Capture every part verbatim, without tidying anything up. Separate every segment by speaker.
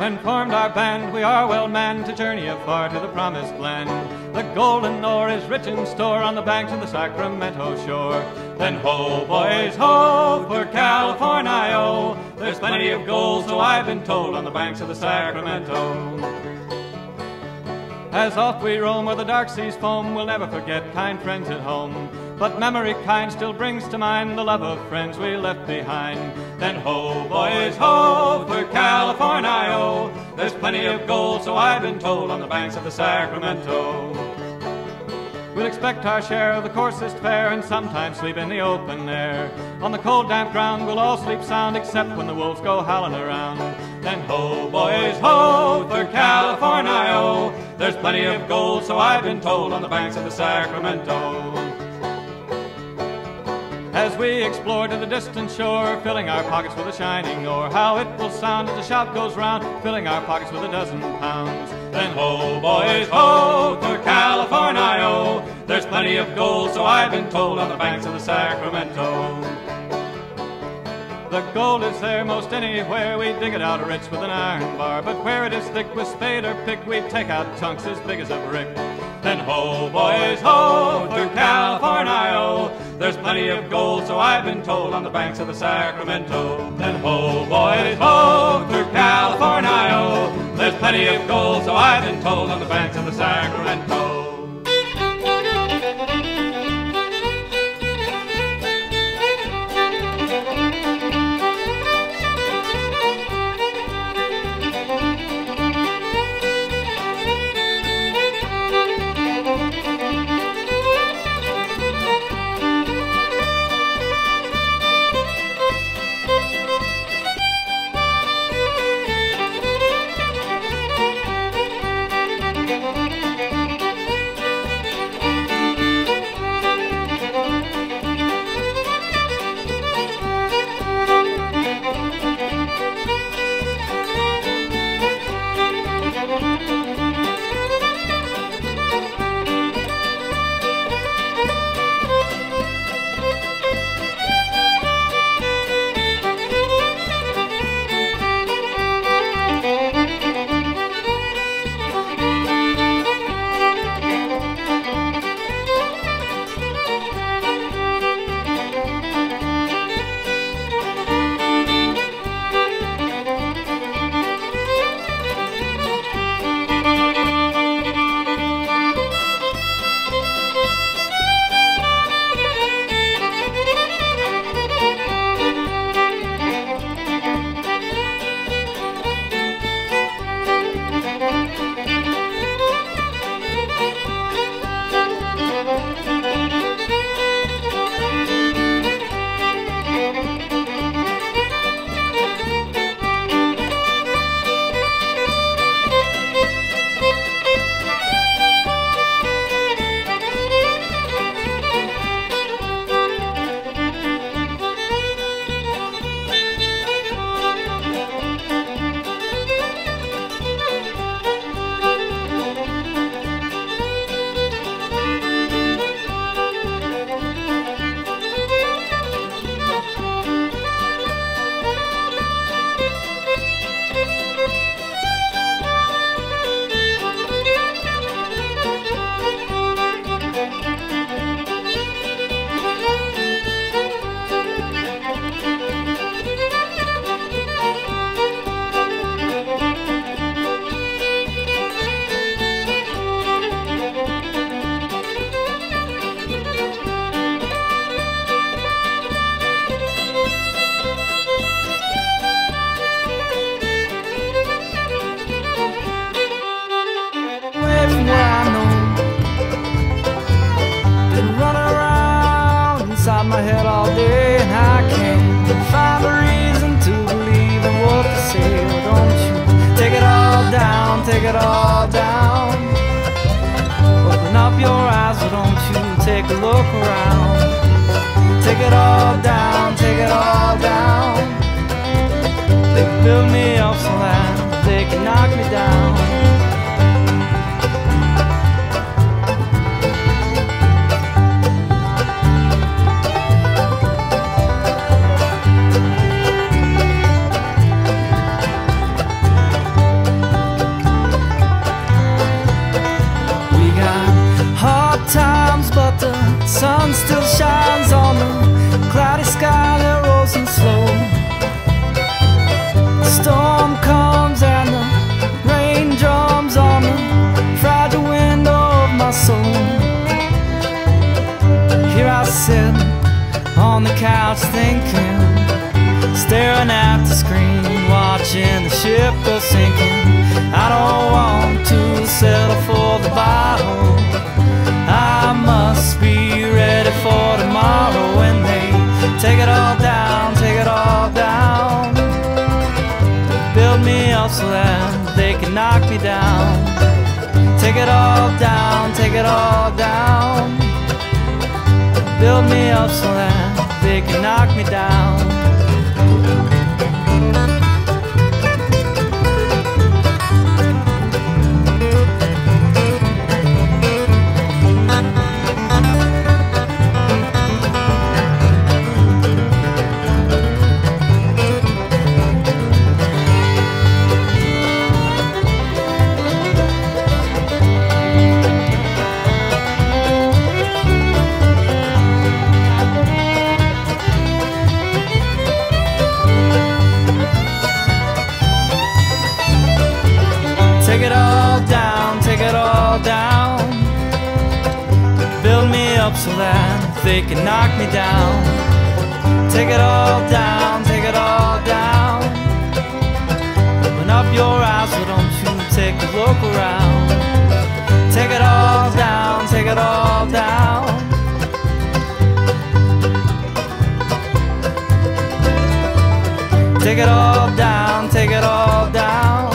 Speaker 1: When formed our band, we are well manned to journey afar to the promised land. The golden ore is rich in store on the banks of the Sacramento shore. Then ho, boys, ho, for California, oh. There's plenty of gold, so I've been told, on the banks of the Sacramento. As off we roam where the dark seas foam, we'll never forget kind friends at home. But memory kind still brings to mind the love of friends we left behind. Then ho, boys, ho, for California, oh. There's plenty of gold, so I've been told, on the banks of the Sacramento. We'll expect our share of the coarsest fare and sometimes sleep in the open air. On the cold, damp ground we'll all sleep sound except when the wolves go howling around. Then ho, boys, ho, for California, oh. There's plenty of gold, so I've been told, on the banks of the Sacramento. As we explore to the distant shore, filling our pockets with a shining ore, how it will sound as the shout goes round, filling our pockets with a dozen pounds. Then ho, boys, ho, for California, oh. There's plenty of gold, so I've been told, on the banks of the Sacramento. The gold is there most anywhere, we dig it out rich with an iron bar, but where it is thick with spade or pick, we take out chunks as big as a brick. Then ho, boys, ho, for California, oh. There's plenty of gold, so I've been told, on the banks of the Sacramento. Then ho, boys, ho, for California, oh. There's plenty of gold, so I've been told, on the banks of the Sacramento.
Speaker 2: My head all day and I can't find a reason to believe in what they say. Well, don't you take it all down, take it all down. Open up your eyes, well, don't you take a look around. Take it all down, take it all down. They build me up so that they can knock me down. couch thinking, staring at the screen, watching the ship go sinking. I don't want to settle for the bottle. I must be ready for tomorrow when they take it all down, take it all down. Build me up so that they can knock me down. Take it all down, take it all down. Build me up so that they can knock me down. Take it all down, take it all down. Build me up so that they can knock me down. Take it all down, take it all down. Open up your eyes, so don't you take a look around. Take it all down, take it all down. Take it all down, take it all down.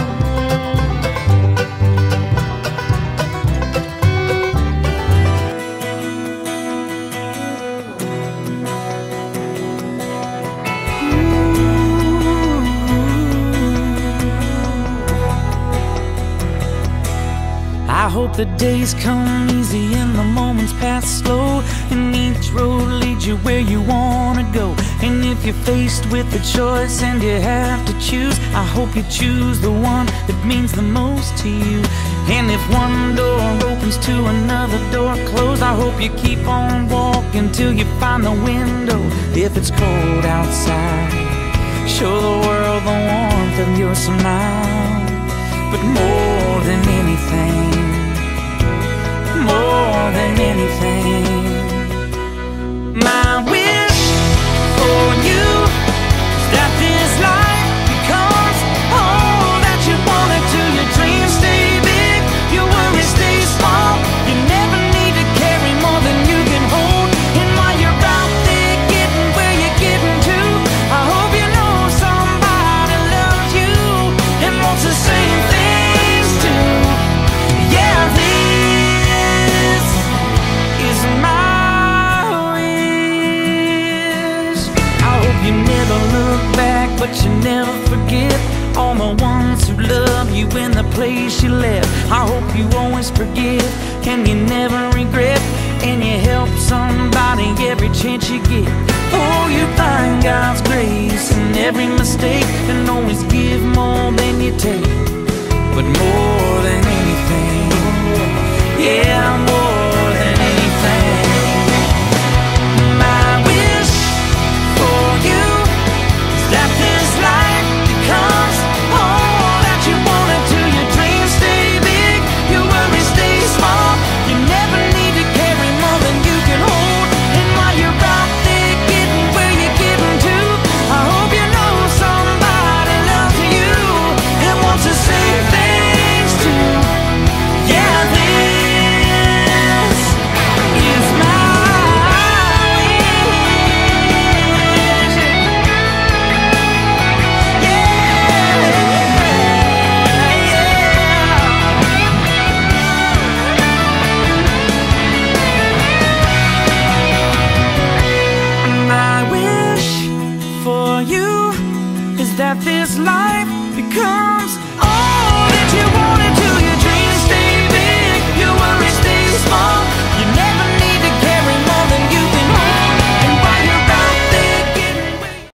Speaker 3: I hope the days come easy and the moments pass slow, and each road leads you where you wanna go. And if you're faced with a choice and you have to choose, I hope you choose the one that means the most to you. And if one door opens to another door closed, I hope you keep on walking till you find the window. If it's cold outside, show the world the warmth of your smile. But more than anything, more than anything, my wish for you is that this life becomes all that you wanted to. Your dreams stay big, your worries stay small. You never need to carry more than you can hold. And while you're out there getting where you're getting to, I hope you know somebody loves you and wants the same things too. Yeah, this is my wish. I hope you never look back, but you never forget all the ones who love you in the place you left. I hope you always forgive and you never regret, and you help somebody every chance you get. Oh, you find God's grace in every mistake, and always give more than you take. But more than anything, yeah, more than anything, my wish for you is that this life becomes all that you wanted to. Your dreams stay big, your worries stay small. You never need to carry more than you can hold. And while you're out there getting where you're getting to, I hope you know somebody loves you and wants the same things too. Yeah, this is my wish. Yeah, my wish for you is that this life becomes